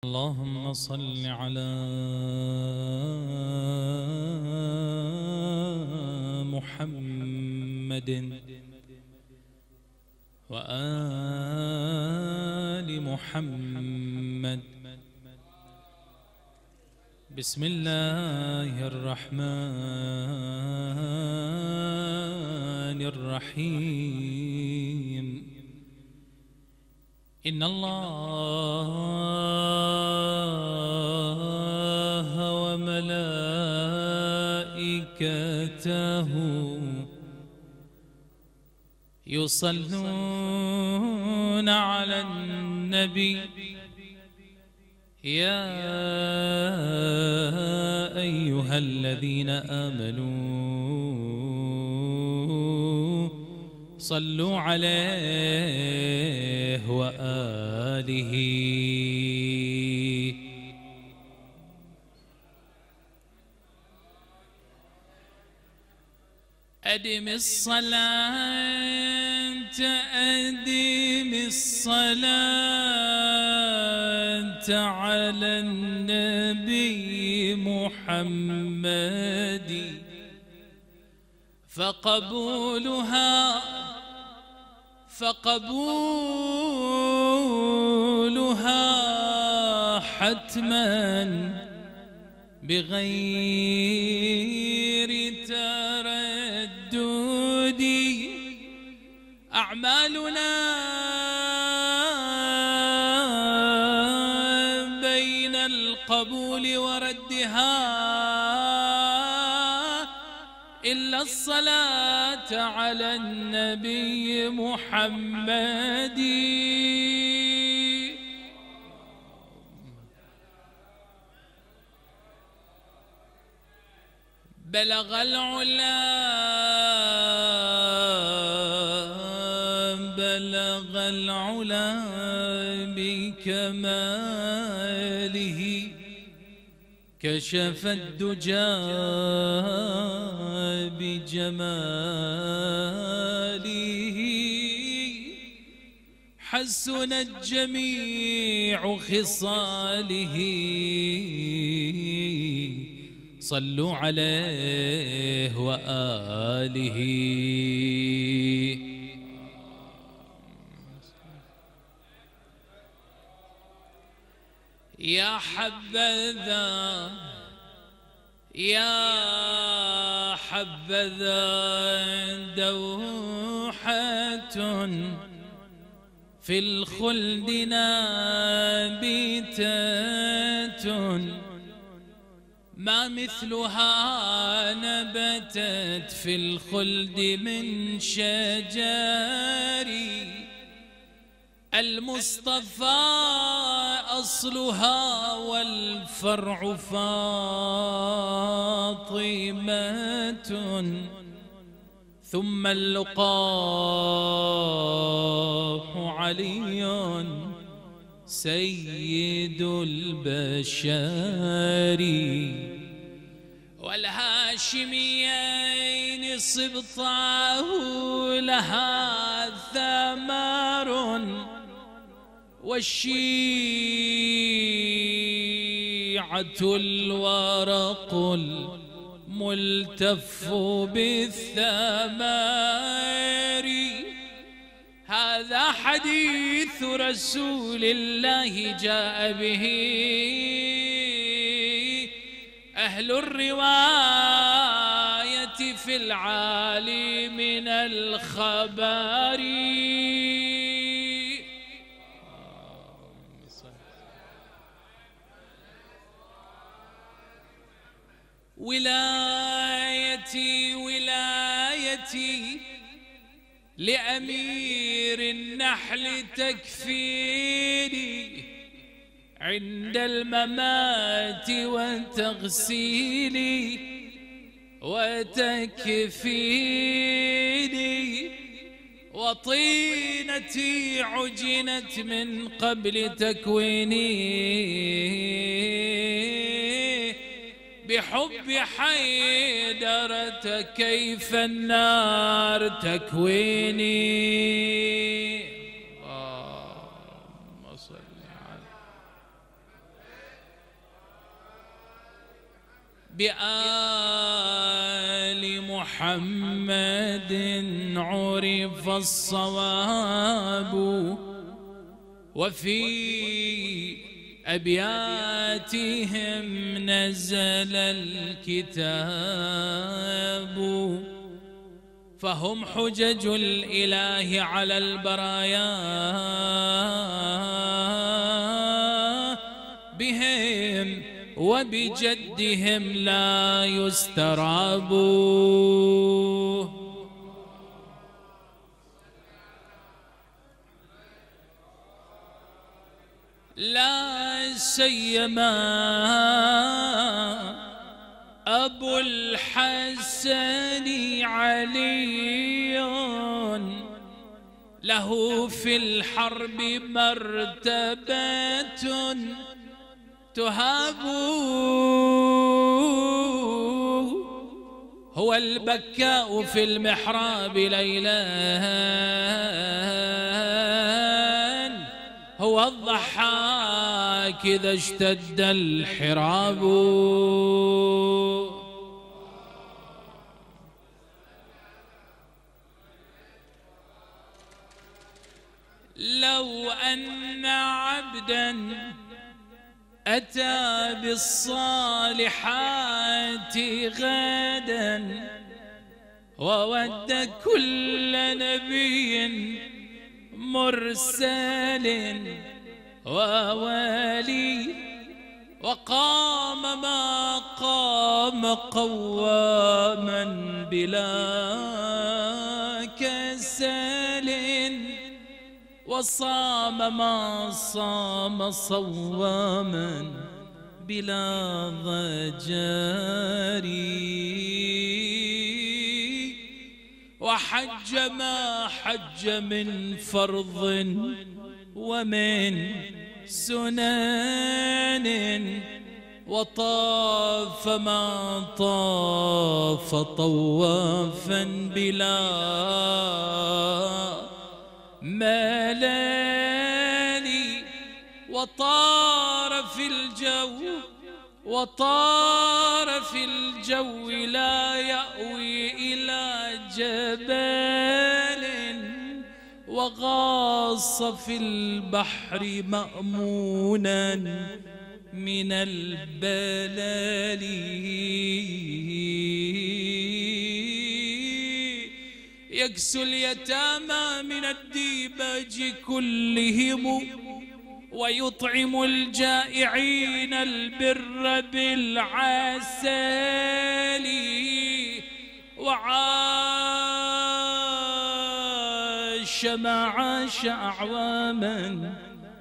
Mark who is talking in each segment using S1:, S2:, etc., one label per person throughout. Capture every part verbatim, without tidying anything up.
S1: اللهم صل على محمد وآل محمد. بسم الله الرحمن الرحيم. إن الله وملائكته يصلون على النبي يا أيها الذين آمنوا صلوا عليه وآله. أدم الصلاة أدم الصلاة على النبي محمد فقبولها فقبولها حتما بغير تردد. أعمالنا بين القبول وردها إلا الصلاة على النبي محمد. بلغ العلا بلغ العلا بكماله كشف الدجى بجماله حسنت جميع خصاله. صلوا عليه وآله. يا حبذا يا حبذا دوحة في الخلد نابتة ما مثلها نبتت في الخلد من شجر المصطفى أصلها والفرع فاطمة ثم اللقاح علي سيد البشر والهاشميين صبطاه لها ثمر والشيعة الورق الملتف بالثمار. هذا حديث رسول الله جاء به أهل الرواية في العالي من الخبر. ولايتي ولايتي لأمير النحل تكفيني عند الممات وتغسيلي وتكفيني وطينتي عجنت من قبل تكويني بحب حيدرة كيف النار تكويني. اللهم صل على بآل محمد عرف الصواب، وفي أبياتهم نزل الكتاب، فهم حجج الإله على البرايا، بهم وبجدهم لا يستراب. لا سيما أبو الحسن علي، له في الحرب مرتبة تهاب، هو البكاء في المحراب ليلا، هو الضحاك إذا اشتد الحراب. لو أن عبدا أتى بالصالحات غدا، وود كل نبي مرسل وولي، وقام ما قام قواما بلا كسل، وصام ما صام صواما بلا ضجر، وحج ما حج من فرض ومن سنن، وطاف ما طاف طوافا بلا ملال، وطار في الجو وطار في الجو لا يأوي إلى جبال، وغاص في البحر مأمونا من البلال، يكسو اليتامى من الديباج كلهم، ويطعم الجائعين البر بالعسل، وعاش ما عاش أعواما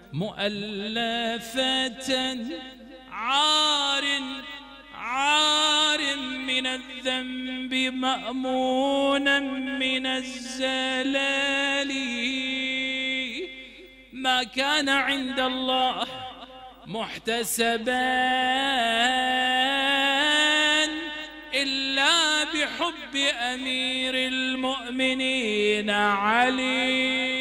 S1: مؤلفة، عار عار من الذنب مأمونا من الزلال، ما كان عند الله محتسبا إلا بحب أمير المؤمنين علي.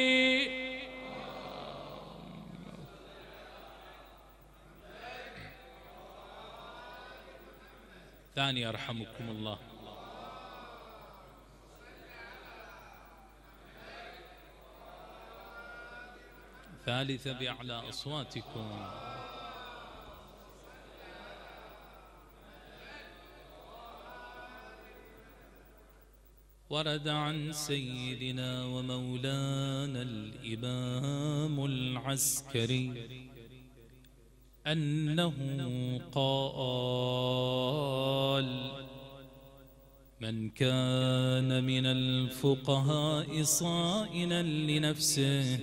S1: ثاني يرحمكم الله. ثالثة بأعلى أصواتكم. ورد عن سيدنا ومولانا الإمام العسكري أنه قال: من كان من الفقهاء صائنا لنفسه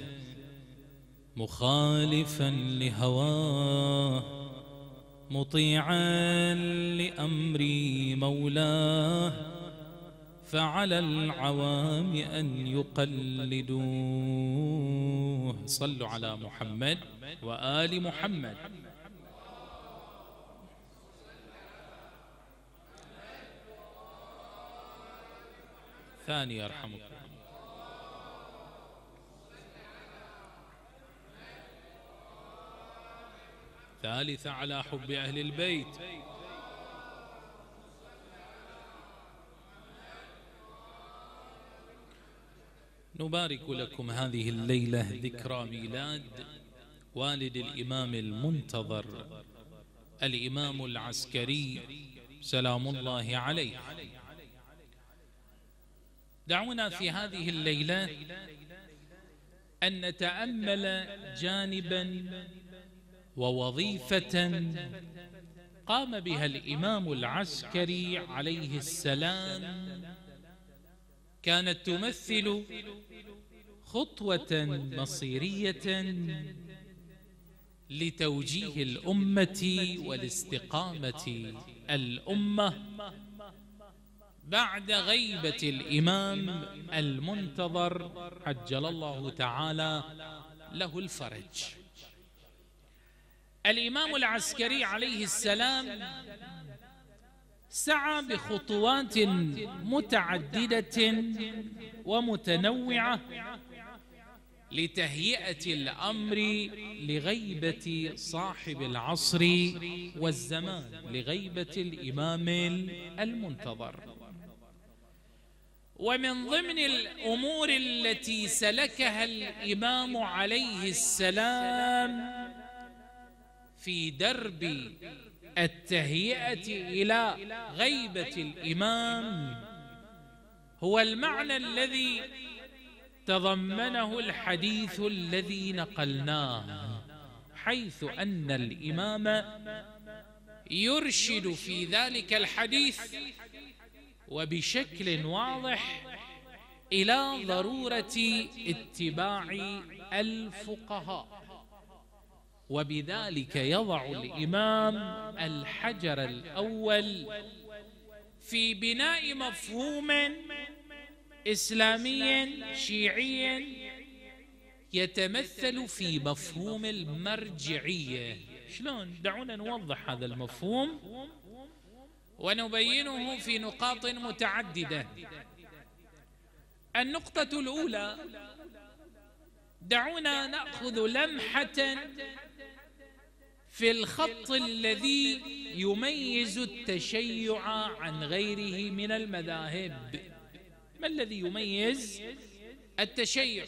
S1: مخالفا لهواه مطيعا لأمر مولاه فعلى العوام أن يقلدوه. صلوا على محمد وآل محمد. ثاني يرحمكم. ثالث على حب أهل البيت. نبارك لكم هذه الليلة ذكرى ميلاد والد الإمام المنتظر الإمام العسكري سلام الله عليه. دعونا في هذه الليلة أن نتأمل جانبا ووظيفة قام بها الإمام العسكري عليه السلام، كانت تمثل خطوة مصيرية لتوجيه الأمة والاستقامة الأمة بعد غيبة الإمام المنتظر عجل الله تعالى له الفرج. الإمام العسكري عليه السلام سعى بخطوات متعددة ومتنوعة لتهيئة الأمر لغيبة صاحب العصر والزمان، لغيبة الإمام المنتظر. ومن ضمن الأمور التي سلكها الإمام عليه السلام في درب التهيئة إلى غيبة الإمام هو المعنى الذي تضمنه الحديث الذي نقلناه، حيث أن الإمام يرشد في ذلك الحديث وبشكل واضح إلى ضرورة اتباع الفقهاء، وبذلك يضع الإمام الحجر الأول في بناء مفهوم إسلامي شيعي يتمثل في مفهوم المرجعية. شلون؟ دعونا نوضح هذا المفهوم ونبينه في نقاط متعددة. النقطة الأولى، دعونا نأخذ لمحة في الخط الذي يميز التشيع عن غيره من المذاهب. ما الذي يميز التشيع؟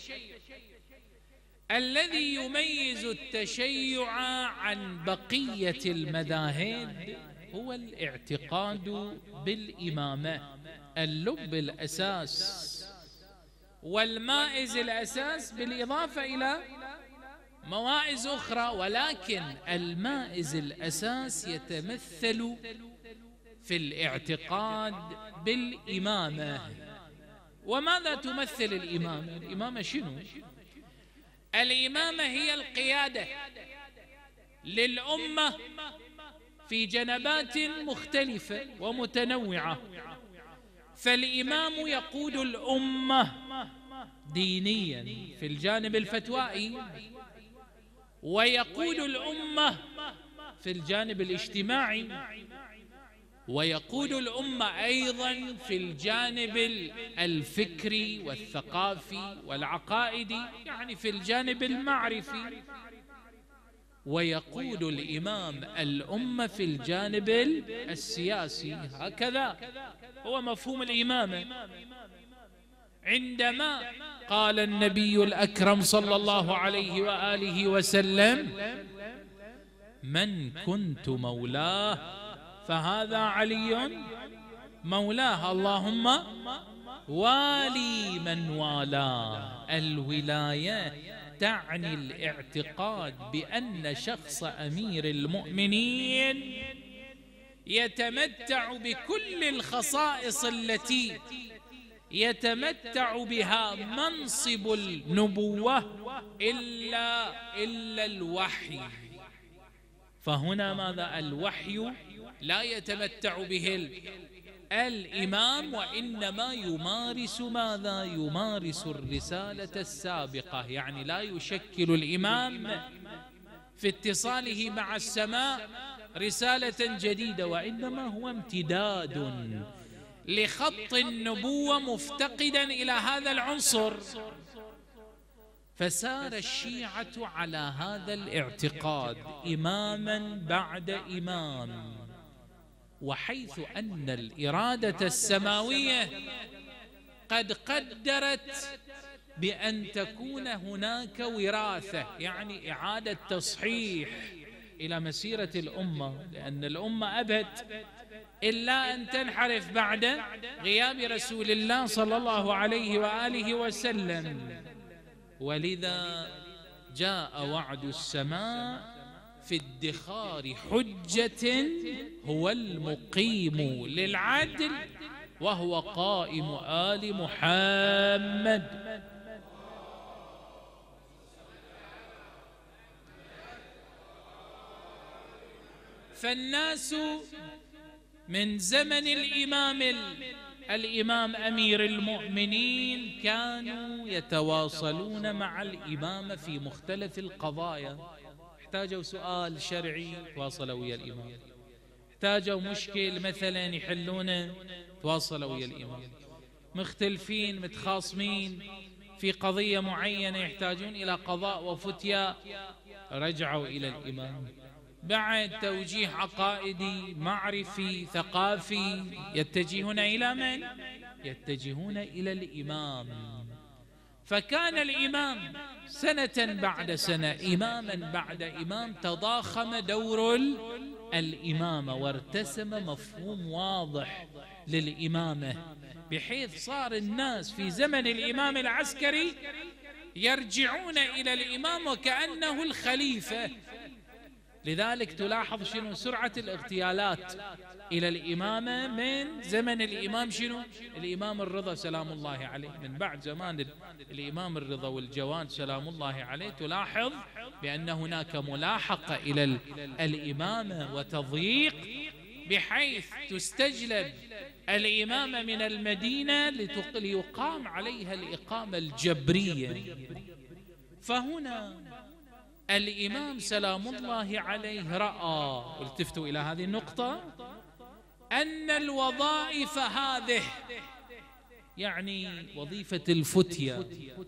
S1: الذي يميز التشيع عن بقية المذاهب هو الاعتقاد بالإمامة، اللب الأساس والمائز الأساس، بالإضافة إلى موائز أخرى، ولكن المائز الأساس يتمثل في الاعتقاد بالإمامة. وماذا تمثل الإمامة؟ الإمامة شنو؟ الإمامة هي القيادة للأمة في جنبات مختلفة ومتنوعة. فالإمام يقود الأمة دينيا في الجانب الفتوائي، ويقود الأمة في الجانب الاجتماعي، ويقود الأمة أيضا في الجانب الفكري والثقافي والعقائدي، يعني في الجانب المعرفي، ويقود الإمام الأمة في الجانب السياسي. هكذا هو مفهوم الإمامة. عندما قال النبي الأكرم صلى الله عليه وآله وسلم: من كنت مولاه فهذا علي مولاه، اللهم والي من والاه. الولاية تعني الاعتقاد بأن شخص أمير المؤمنين يتمتع بكل الخصائص التي يتمتع بها منصب النبوة إلا إلا الوحي. فهنا ماذا؟ الوحي لا يتمتع به الإمام، وإنما يمارس ماذا؟ يمارس الرسالة السابقة، يعني لا يشكل الإمام في اتصاله مع السماء رسالة جديدة، وإنما هو امتداد لخط النبوة مفتقدا إلى هذا العنصر. فسار الشيعة على هذا الاعتقاد إماما بعد إمام، وحيث أن الإرادة السماوية قد قدرت بأن تكون هناك وراثة، يعني إعادة تصحيح إلى مسيرة الأمة، لأن الأمة أبت إلا أن تنحرف بعد غياب رسول الله صلى الله عليه وآله وسلم. ولذا جاء وعد السماء في ادخار حجة هو المقيم للعدل وهو قائم آل محمد. فالناس من زمن الإمام الإمام أمير المؤمنين كانوا يتواصلون مع الإمام في مختلف القضايا. احتاجوا سؤال شرعي تواصلوا ويا الإمام، احتاجوا مشكل مثلا يحلونه تواصلوا ويا الإمام، مختلفين متخاصمين في قضية معينة يحتاجون إلى قضاء وفتيا رجعوا إلى الإمام. بعد توجيه عقائدي معرفي ثقافي يتجهون إلى من؟ يتجهون إلى الإمام. فكان الإمام سنة بعد سنة إماما بعد إمام تضاخم دور الإمامة وارتسم مفهوم واضح للإمامة، بحيث صار الناس في زمن الإمام العسكري يرجعون إلى الإمام وكأنه الخليفة. لذلك تلاحظ شنو سرعة الاغتيالات إلى الإمامة من زمن الإمام شنو الإمام الرضا سلام الله عليه. من بعد زمان الإمام الرضا والجواد سلام الله عليه تلاحظ بأن هناك ملاحقة إلى الإمامة وتضييق، بحيث تستجلب الإمامة من المدينة ليقام عليها الإقامة الجبرية. فهنا الإمام سلام الله عليه رأى، والتفتوا إلى هذه النقطة، أن الوظائف هذه يعني وظيفة الفتية،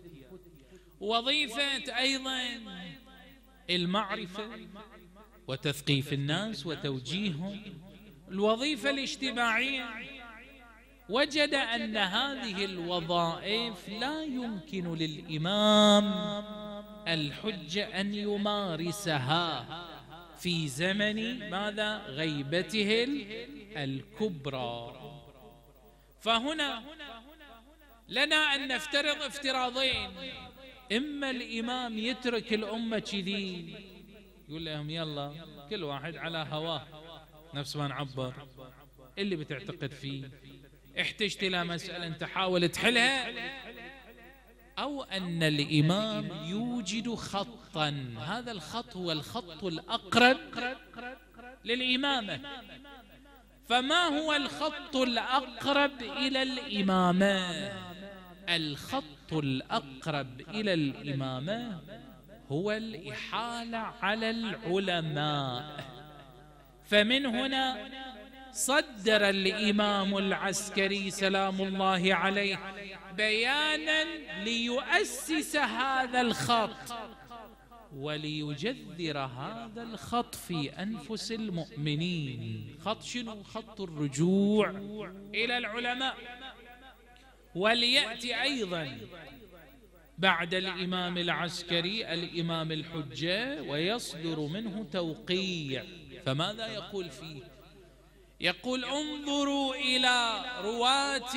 S1: وظيفة أيضا المعرفة وتثقيف الناس وتوجيههم، الوظيفة الاجتماعية، وجد أن هذه الوظائف لا يمكن للإمام الحجة أن يمارسها في زمن ماذا؟ غيبته الكبرى. فهنا لنا أن نفترض افتراضين: إما الإمام يترك الأمة كذي يقول لهم يلا كل واحد على هواه، نفس ما نعبر اللي بتعتقد فيه، احتجت إلى مسألة أنت حاول تحلها، أو أن الإمام يوجد خطا، هذا الخط هو الخط الأقرب للإمامة. فما هو الخط الأقرب إلى الإمامة؟ الخط الأقرب إلى الإمامة هو الإحالة على العلماء. فمن هنا صدر الإمام العسكري سلام الله عليه بيانا ليؤسس هذا الخط وليجذر هذا الخط في أنفس المؤمنين. خط شنو؟ خط الرجوع إلى العلماء. وليأتي أيضا بعد الإمام العسكري الإمام الحجة ويصدر منه توقيع. فماذا يقول فيه؟ يقول انظروا إلى رواة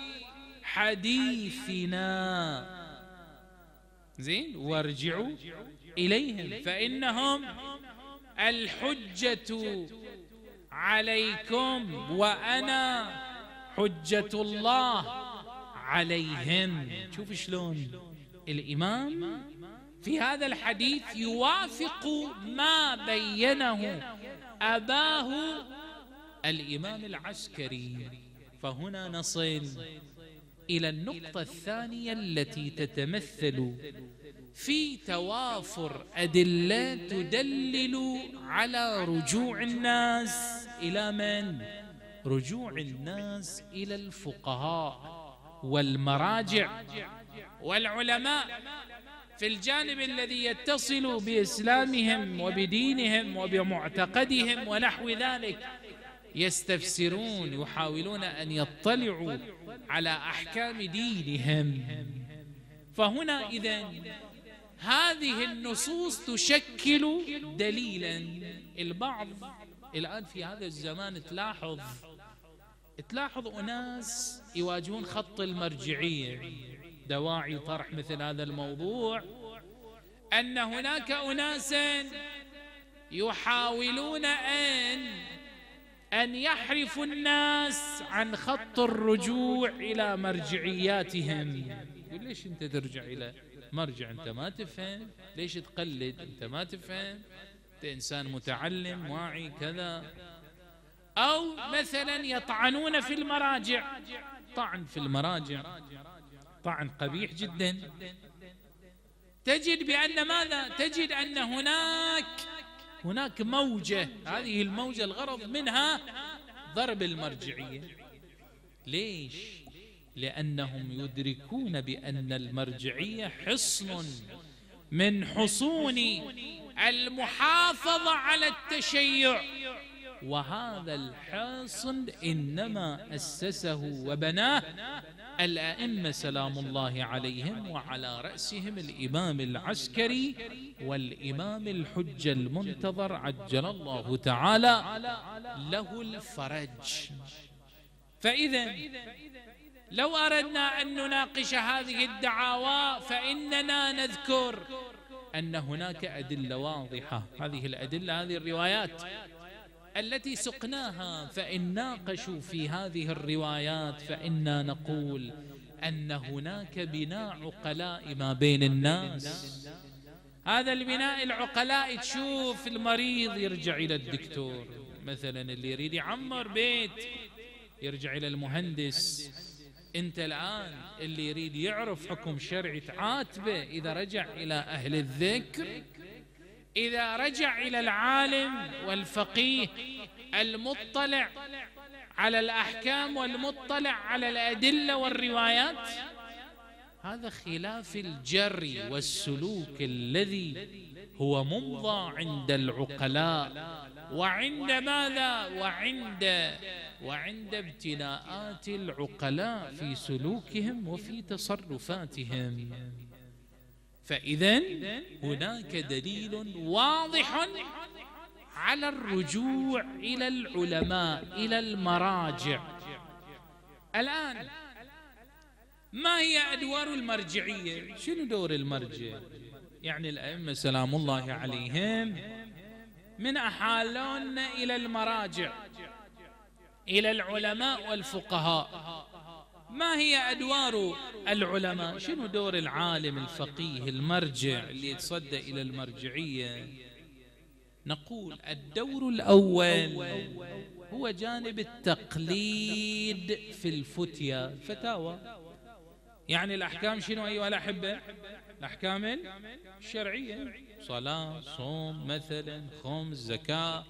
S1: حديثنا زين وارجعوا إليهم فإنهم الحجة عليكم وأنا حجة الله عليهم. شوف شلون الإمام في هذا الحديث يوافق ما بينه أباه الإمام العسكري. فهنا نصل إلى النقطة الثانية التي تتمثل في توافر أدلة تدلل على رجوع الناس إلى من؟ رجوع الناس إلى الفقهاء والمراجع والعلماء في الجانب الذي يتصل بإسلامهم وبدينهم وبمعتقدهم ونحو ذلك، يستفسرون يحاولون أن يطلعوا على أحكام دينهم. فهنا إذن هذه النصوص تشكل دليلا. البعض الآن في هذا الزمان تلاحظ تلاحظ أناس يواجهون خط المرجعية. دواعي طرح مثل هذا الموضوع أن هناك أناسا يحاولون أن أن يحرفوا الناس عن خط الرجوع إلى مرجعياتهم. يقول ليش أنت ترجع إلى مرجع أنت ما تفهم؟ ليش تقلد أنت ما تفهم؟ أنت إنسان متعلم واعي كذا. أو مثلا يطعنون في المراجع. طعن في المراجع طعن قبيح جدا. تجد بأن ماذا؟ تجد أن هناك هناك موجة، هذه الموجة الغرض منها ضرب المرجعية. ليش؟ لأنهم يدركون بأن المرجعية حصن من حصون المحافظة على التشيع، وهذا الحاصن إنما أسسه وبناه الأئمة سلام الله عليهم، وعلى رأسهم الإمام العسكري والإمام الحجة المنتظر عجل الله تعالى له الفرج. فإذا لو أردنا أن نناقش هذه الدعاوى فإننا نذكر أن هناك أدلة واضحة. هذه الأدلة هذه الروايات التي سقناها، فإن ناقشوا في هذه الروايات فإنا نقول أن هناك بناء عقلاء ما بين الناس. هذا البناء العقلاء، تشوف المريض يرجع إلى الدكتور مثلا، اللي يريد يعمر بيت يرجع إلى المهندس. أنت الآن اللي يريد يعرف حكم شرعي تعاتبه إذا رجع إلى أهل الذكر، إذا رجع إلى العالم والفقيه المطلع على الأحكام والمطلع على الأدلة والروايات. هذا خلاف الجري والسلوك الذي هو ممضى عند العقلاء، وعند ماذا؟ وعند وعند ابتلاءات العقلاء في سلوكهم وفي تصرفاتهم. فإذا هناك دليل واضح على الرجوع إلى العلماء، إلى المراجع. الآن ما هي أدوار المرجعية؟ شنو دور المرجع؟ يعني الأئمة سلام الله عليهم من أحالون إلى المراجع، إلى العلماء والفقهاء. ما هي أدوار العلماء؟ شنو دور العالم الفقيه المرجع اللي يتصدى إلى المرجعية؟ نقول الدور الأول هو جانب التقليد في الفتيا، الفتاوى. يعني الأحكام شنو أيها الأحبة؟ الأحكام الشرعية، صلاة، صوم مثلا، خمس، زكاة،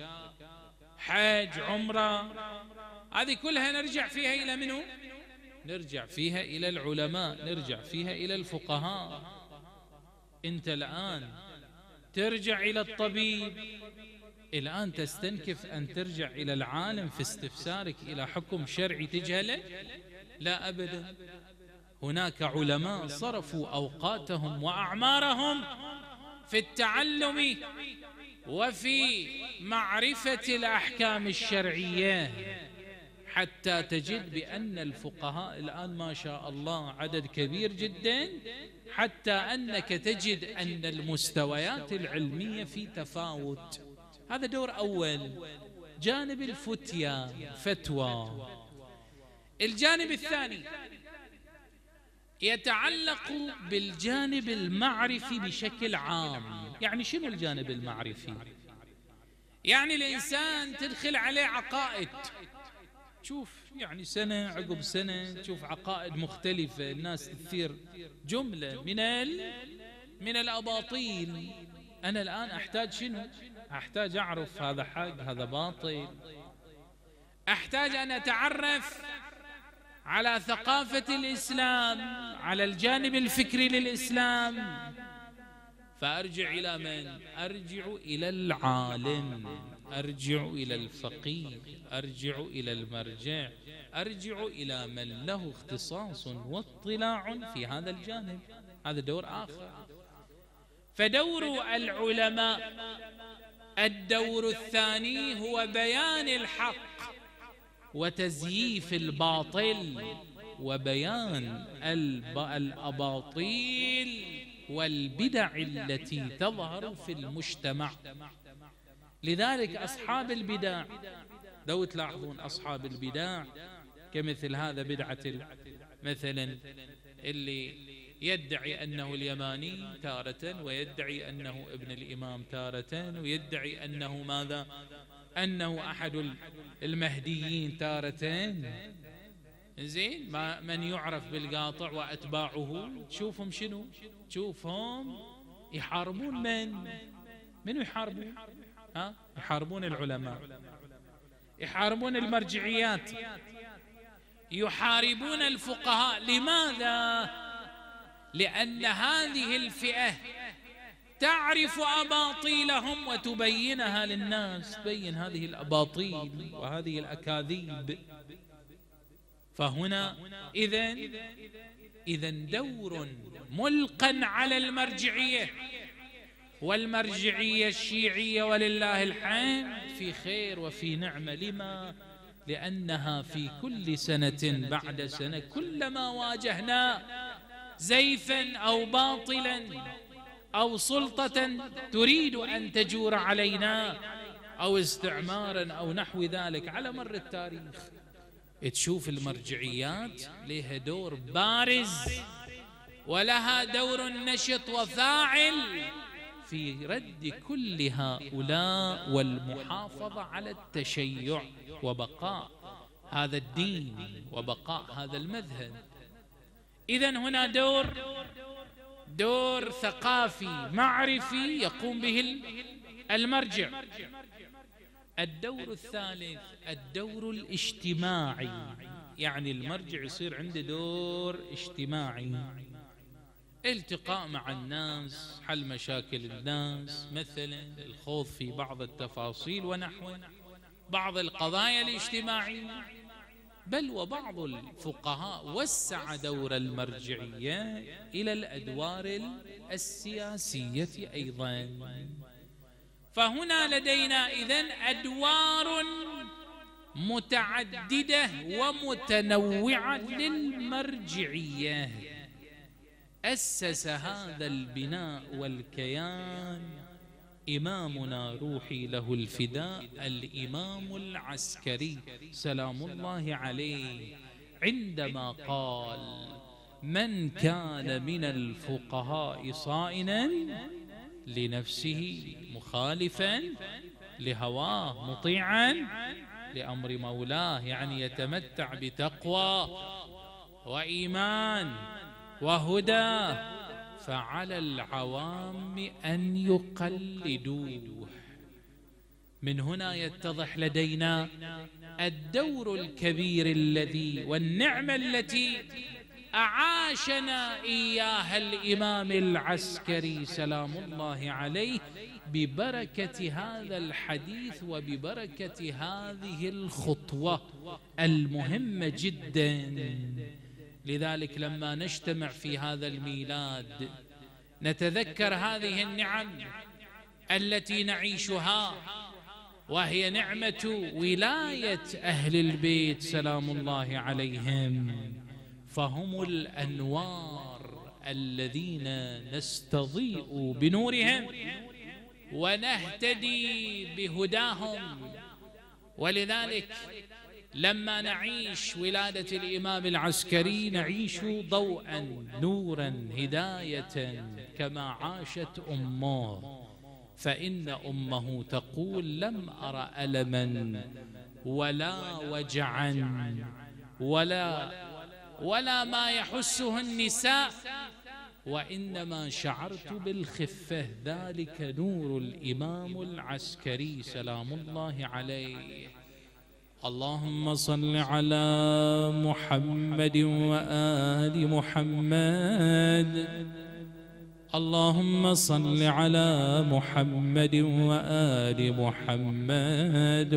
S1: حج، عمرة، هذه كلها نرجع فيها إلى منو؟ نرجع فيها إلى العلماء، نرجع فيها إلى الفقهاء. أنت الآن ترجع إلى الطبيب، الآن تستنكف أن ترجع إلى العالم في استفسارك إلى حكم شرعي تجهله؟ لا أبدا. هناك علماء صرفوا أوقاتهم وأعمارهم في التعلم وفي معرفة الأحكام الشرعية، حتى تجد بأن الفقهاء الآن ما شاء الله عدد كبير جدا، حتى أنك تجد أن المستويات العلمية في تفاوت. هذا دور أول، جانب الفتيا، فتوى. الجانب الثاني يتعلق بالجانب المعرفي بشكل عام. يعني شنو الجانب المعرفي؟ يعني الإنسان تدخل عليه عقائد، تشوف يعني سنة عقب سنة تشوف عقائد مختلفة، الناس تثير جملة من من الأباطيل. أنا الآن أحتاج شنو؟ أحتاج أعرف هذا حق هذا باطل، أحتاج أن أتعرف على ثقافة الإسلام، على الجانب الفكري للإسلام. فأرجع إلى من؟ أرجع إلى العالم، أرجع إلى الفقيه، أرجع إلى المرجع، أرجع إلى من له اختصاص واطلاع في هذا الجانب. هذا دور آخر. فدور العلماء الدور الثاني هو بيان الحق وتزييف الباطل وبيان الأباطيل والبدع التي تظهر في المجتمع. لذلك أصحاب البدع، لو تلاحظون أصحاب البدع كمثل هذا بدعة مثلا اللي يدعي أنه اليماني تارة، ويدعي أنه ابن الإمام تارة، ويدعي أنه ماذا، أنه أحد المهديين تارة. زين، ما من يعرف بالقاطع وأتباعه تشوفهم شنو؟ تشوفهم يحاربون من؟ من يحاربون؟ ها؟ يحاربون العلماء، يحاربون المرجعيات، يحاربون الفقهاء. لماذا؟ لأن هذه الفئة تعرف أباطيلهم وتبينها للناس، تبين هذه الأباطيل وهذه الأكاذيب. فهنا إذن إذن دور ملقا على المرجعية، والمرجعية الشيعية ولله الحمد في خير وفي نعمة. لما؟ لأنها في كل سنة بعد سنة كلما واجهنا زيفا أو باطلا أو سلطة تريد أن تجور علينا أو استعمارا أو نحو ذلك على مر التاريخ، تشوف المرجعيات لها دور بارز ولها دور نشط وفاعل في رد كل هؤلاء والمحافظة على التشيع وبقاء هذا الدين وبقاء هذا المذهب. إذن هنا دور دور ثقافي معرفي يقوم به المرجع. الدور الثالث الدور الاجتماعي، يعني المرجع يصير عنده دور اجتماعي، التقاء مع الناس، حل مشاكل الناس، مثلا الخوض في بعض التفاصيل ونحو بعض القضايا الاجتماعية. بل وبعض الفقهاء وسع دور المرجعية إلى الأدوار السياسية أيضا. فهنا لدينا إذن أدوار متعددة ومتنوعة للمرجعية. أسس هذا البناء والكيان إمامنا روحي له الفداء الإمام العسكري سلام الله عليه، عندما قال: من كان من الفقهاء صائنا لنفسه مخالفا لهواه مطيعا لأمر مولاه، يعني يتمتع بتقوى وإيمان وهدى، فعلى العوام أن يقلدوه. من هنا يتضح لدينا الدور الكبير الذي والنعمة التي أعاشنا إياها الإمام العسكري سلام الله عليه ببركة هذا الحديث وببركة هذه الخطوة المهمة جدا. لذلك لما نجتمع في هذا الميلاد نتذكر هذه النعم التي نعيشها، وهي نعمة ولاية أهل البيت سلام الله عليهم، فهم الأنوار الذين نستضيء بنورهم ونهتدي بهداهم. ولذلك لما نعيش ولادة الإمام العسكري نعيش ضوءا نورا هداية كما عاشت أمه، فإن أمه تقول: لم أر ألما ولا وجعا ولا ولا ما يحسه النساء، وإنما شعرت بالخفة، ذلك نور الإمام العسكري سلام الله عليه. اللهم صل على محمد وآل محمد، اللهم صل على محمد وآل محمد.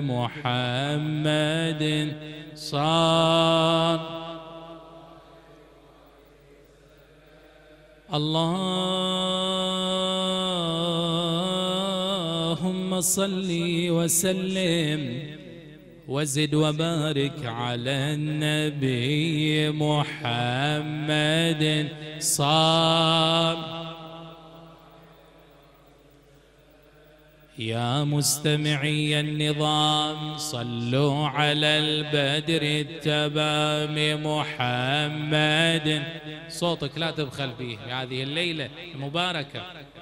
S1: محمد صار
S2: اللهم صل وسلم وزد وبارك على النبي محمد صلى. يا مستمعي النظام صلوا على البدر التمام محمد. صوتك لا تبخل فيه في هذه الليلة المباركة.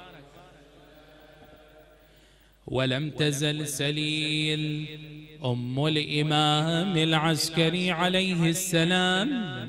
S2: ولم تزل سليل أم الإمام العسكري عليه السلام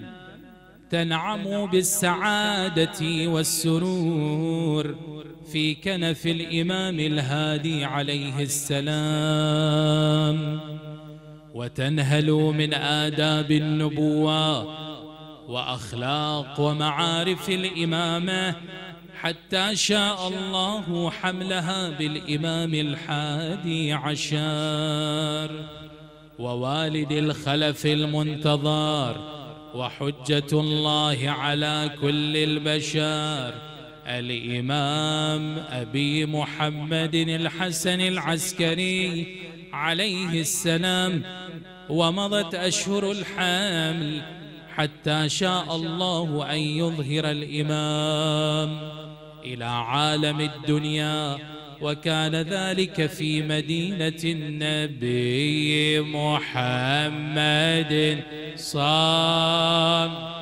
S2: تنعم بالسعادة والسرور في كنف الإمام الهادي عليه السلام، وتنهل من آداب النبوة وأخلاق ومعارف الإمامة، حتى شاء الله حملها بالإمام الحادي عشر ووالد الخلف المنتظر وحجة الله على كل البشر الإمام أبي محمد الحسن العسكري عليه السلام. ومضت أشهر الحمل حتى شاء الله أن يظهر الإمام إلى عالم الدنيا، وكان ذلك في مدينة النبي محمد صلى.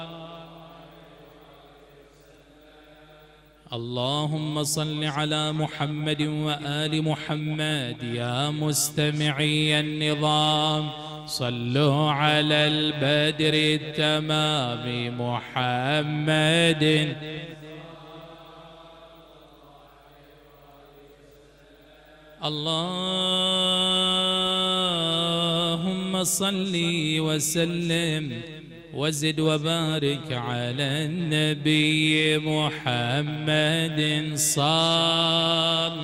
S2: اللهم صل على محمد وآل محمد. يا مستمعي النظام صلوا على البدر التمام محمد. اللهم صل وسلم وزد وبارك على النبي محمد صلى.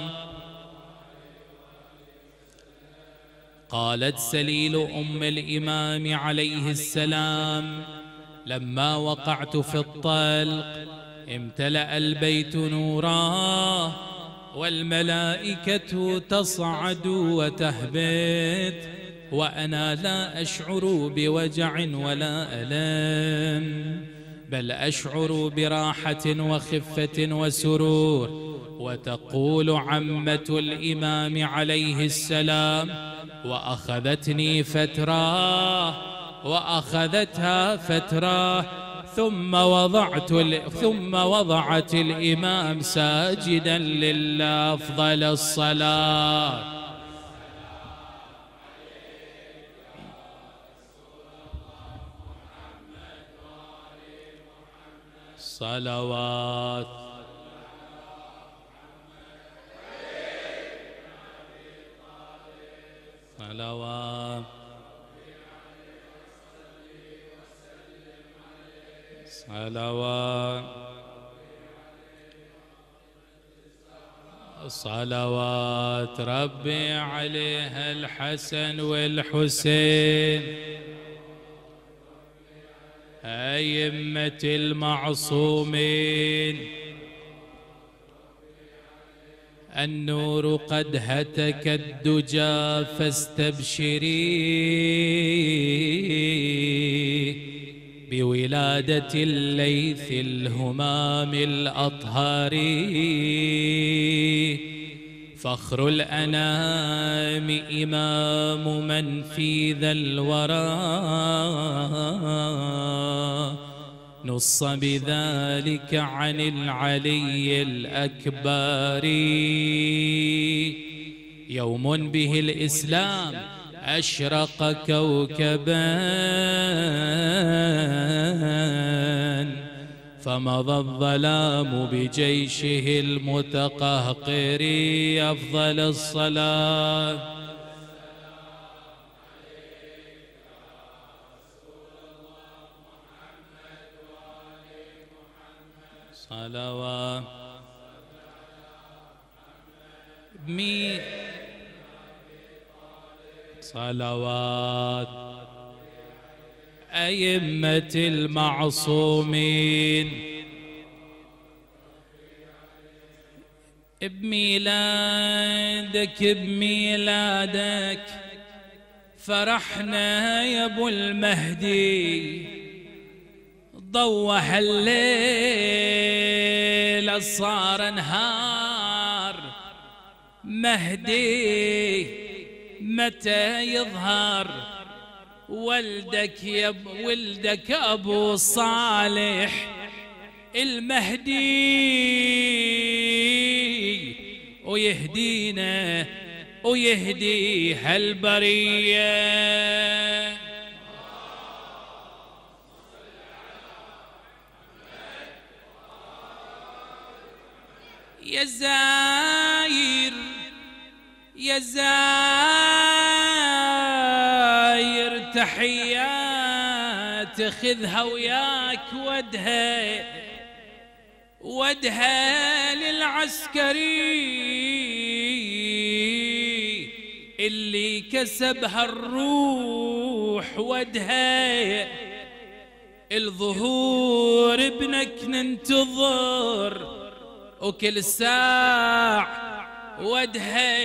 S2: قالت سليل أم الإمام عليه السلام: لما وقعت في الطلق امتلأ البيت نورا، والملائكة تصعد وتهبط، وأنا لا أشعر بوجع ولا ألم، بل أشعر براحة وخفة وسرور. وتقول عمة الإمام عليه السلام: وأخذتني فترة وأخذتها فترة ثم وضعت ثم وضعت الإمام ساجدا لله أفضل الصلاة. صلوات صلوات صلوات صلوات ربي عليها الحسن والحسين أئمة المعصومين. النور قد هتك الدجى فاستبشري بولادة الليث الهمام الأطهاري. فخر الأنام إمام من في ذا الورى، نص بذلك عن العلي الأكبر. يوم به الإسلام أشرق كوكبا، فمضى الظلام بجيشه المتقهقر. أفضل الصلاة صلوات مي صلوات أئمة المعصومين. بميلادك بميلادك فرحنا يا ابو المهدي، ضوح الليل صار نهار، مهدي متى يظهر؟ ولدك يا ولدك ابو صالح المهدي، ويهدينا ويهدي هالبريه. يا زاير يا زاير تحيات خذها وياك ودها ودها للعسكري اللي كسبها الروح، ودها الظهور ابنك ننتظر وكل ساعة ودها،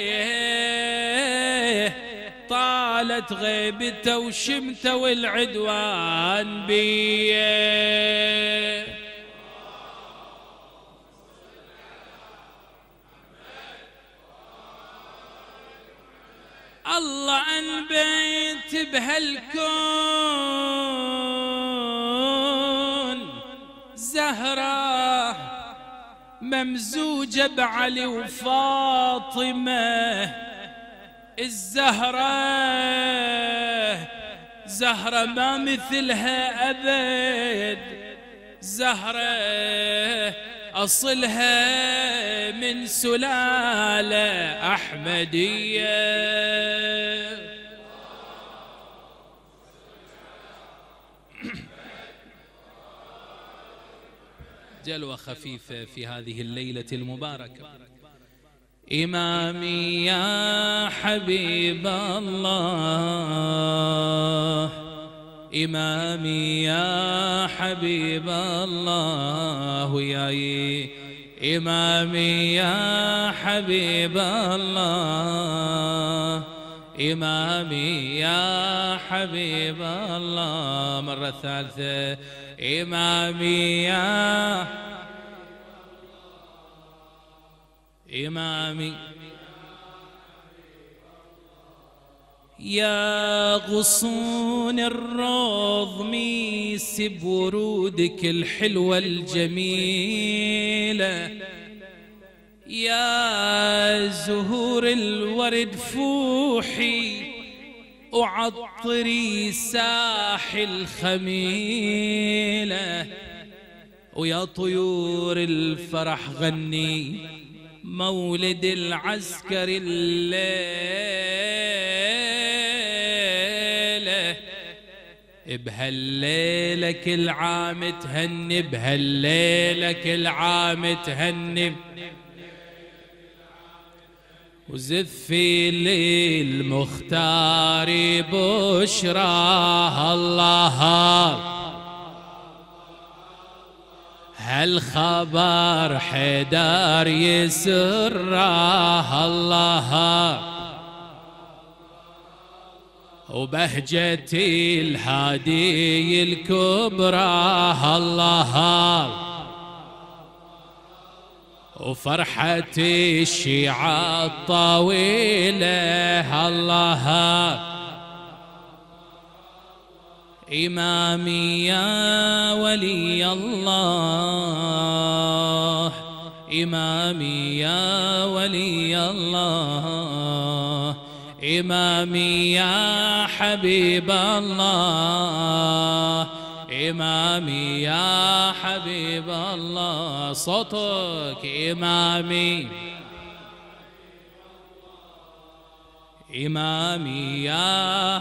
S2: طالت غيبته وشمته والعدوان بيه. الله أنبت بهالكون زهرة ممزوجة بعلي وفاطمة، الزهرة زهرة ما مثلها أبد، زهرة أصلها من سلالة أحمدية. جلوة خفيفة في هذه الليلة المباركة. إمامي يا حبيب الله، إمامي يا حبيب الله وياي، إمامي يا حبيب الله، إمامي يا حبيب الله. مرة ثالثة إمامي يا إمامي يا غصون الروض ميس بورودك الحلوة الجميلة، يا زهور الورد فوحي وعطري ساحل خميلة، ويا طيور الفرح غني مولد العسكر الليلة، بهالليلة كل عام تهني، بهالليلة كل عام تهني، وزفي للمختار بشرى الله، هالخبر حيدر يسره الله، وبهجتي الهادي الكبرى الله، وفرحتي الشيعة الطويلة الله. إمامي يا ولي الله، إمامي يا ولي الله، إمامي يا حبيب الله، إمامي يا حبيب الله. صوتك إمامي، إمامي يا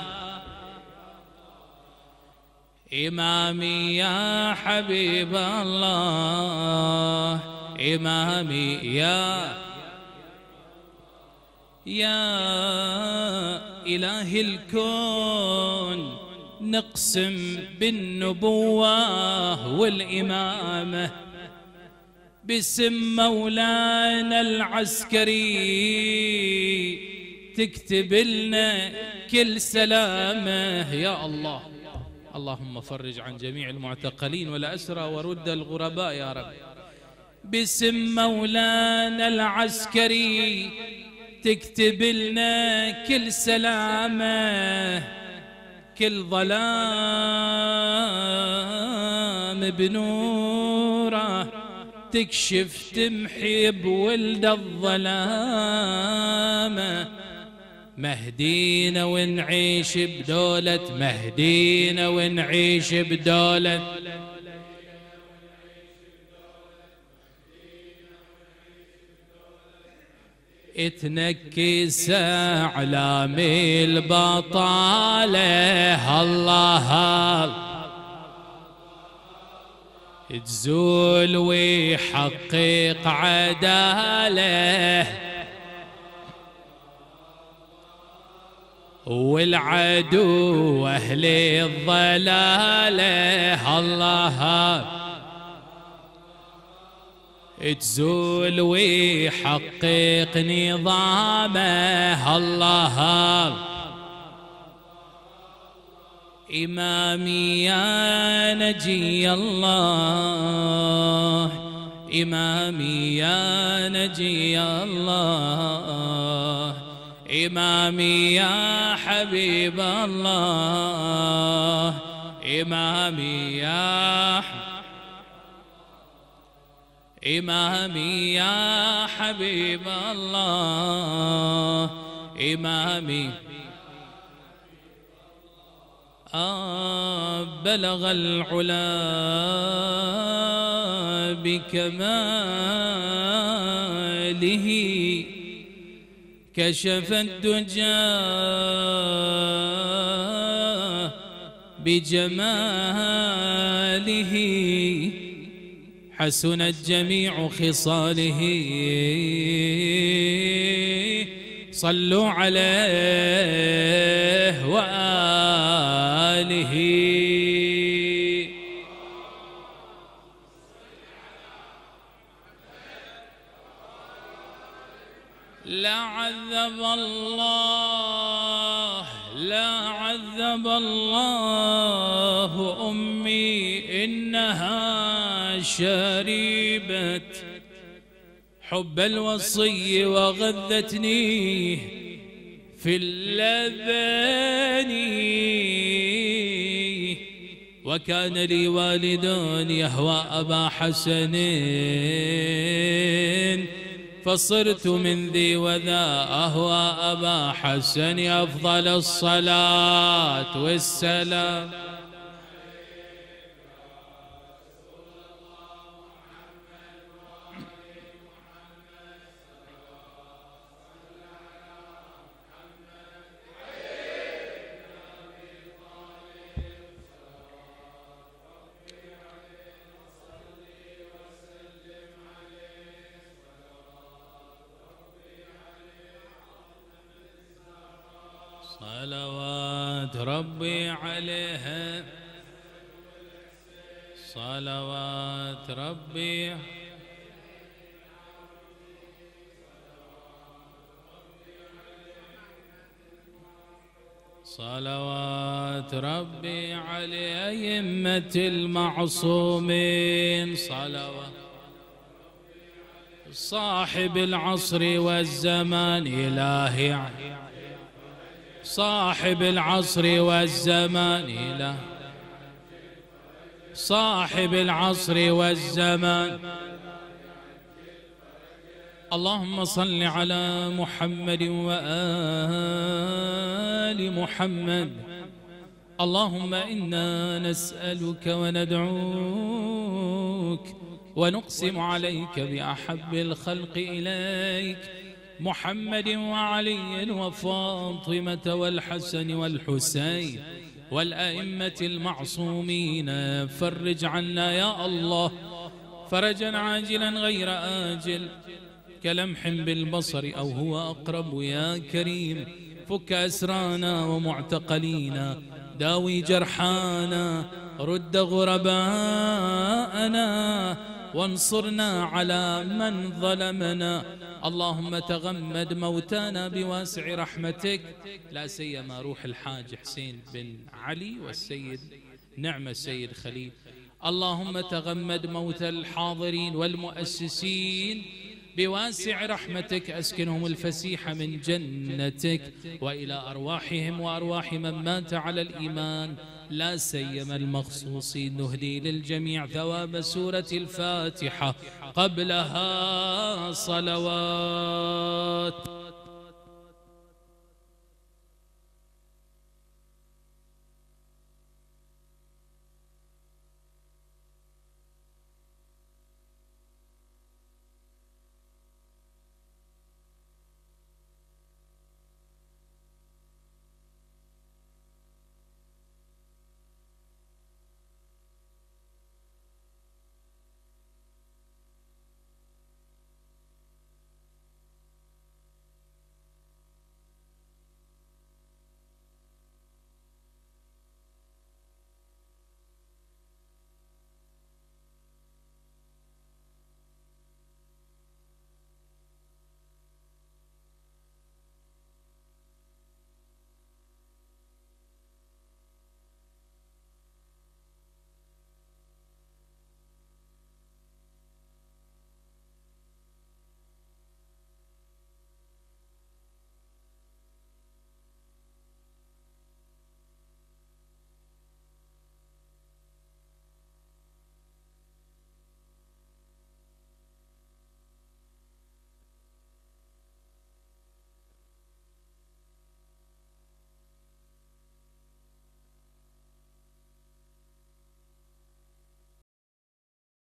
S2: إمامي يا حبيب الله، إمامي يا يا إله الكون، نقسم بالنبوة والإمامة، باسم مولانا العسكري تكتب لنا كل سلامه يا الله. اللهم فرج عن جميع المعتقلين والأسرى ورد الغرباء يا رب. باسم مولانا العسكري تكتب لنا كل سلامه، كل ظلام بنوره تكشف تمحي بولد الظلامه. مهدينا ونعيش بدولة، مهدينا ونعيش بدولة، اتنكس اعلام البطالة الله تزول ويحقق عدالة، والعدو أهل الضلالة الله تزول ويحقق نظامه الله. إمامي يا نجي الله، إمامي يا نجي الله، إمامي يا حبيب الله، إمامي يا إمامي يا حبيب الله، إمامي آه بلغ العلا بكماله، كشف الدجى بجماله، حسنت جميع خصاله، صلوا عليه وآله. لا عذب الله، لا عذب الله أمي، إنها شريبت حب الوصي وغذتني في اللبن، وكان لي والد يهوى أبا حسن، فصرت من ذي وذا أهوى أبا حسن. أفضل الصلاة والسلام صلوات ربي عليها، صلوات ربي صلوات ربي على أئمة المعصومين، صلوات صاحب العصر والزمان إلهي، صاحب العصر والزمان إله، صاحب العصر والزمان. اللهم صل على محمد وآل محمد. اللهم إنا نسألك وندعوك ونقسم عليك بأحب الخلق إليك محمد وعلي وفاطمة والحسن والحسين والأئمة المعصومين. فرج عنا يا الله فرجا عاجلا غير آجل كلمح بالبصر أو هو أقرب يا كريم. فك أسرانا ومعتقلينا، داوي جرحانا، رد غرباءنا، وانصرنا على من ظلمنا. اللهم تغمد موتانا بواسع رحمتك، لا سيما روح الحاج حسين بن علي والسيد نعم السيد خليل. اللهم تغمد موتى الحاضرين والمؤسسين بواسع رحمتك، أسكنهم الفسيح من جنتك، وإلى أرواحهم وأرواح من مات على الإيمان لا سيما المخصوصين نهدي للجميع ثواب سورة الفاتحة قبلها صلوات.